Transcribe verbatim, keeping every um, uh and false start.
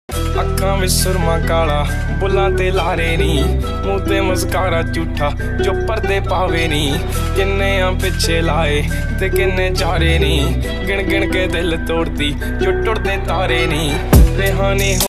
अखां विच सुरमा काला बुलां ते लारे नी, मूंह ते मस्कारा झूठा जो पर्दे पावे नी। किन्ने आ पिछे लाए ते किन्ने चारे नी, गिण गिण के दिल तोड़ती जो टुटदे तारे नी। रेहानी